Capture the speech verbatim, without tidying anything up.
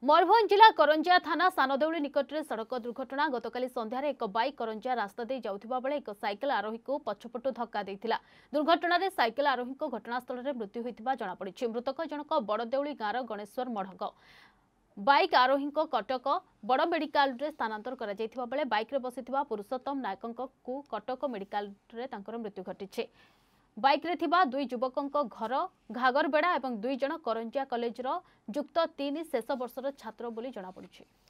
मयूरभंज जिला करंजिया थाना सानदेउली निकट में सड़क दुर्घटना गतकाली संध्यार एक बाइक करंजिया रास्ता दे जाउथिबा बेले एक साइकेल आरोही को पछपटु धक्का देइथिला। दुर्घटना रे साइकेल आरोही को घटनास्थल में मृत्यु होइथिबा जणा पड़िछि। मृतक जनक बड़देउली गाँव गणेश्वर मढ़क। बाइक आरोही को कटक बड़ मेडिकल रे स्थानांतर करा जाइथिबा बेले बाइक रे बसिथिबा पुरुषोत्तम नायक को कटक मेडिकल रे तांकर मृत्यु घटिछि। बाइक रे थिबा दुई युवकों घर घागरबेड़ा और दुई जन करंजिया कॉलेज रो युक्त तीन शेष वर्षर छात्र बोली जणा पड़िछि।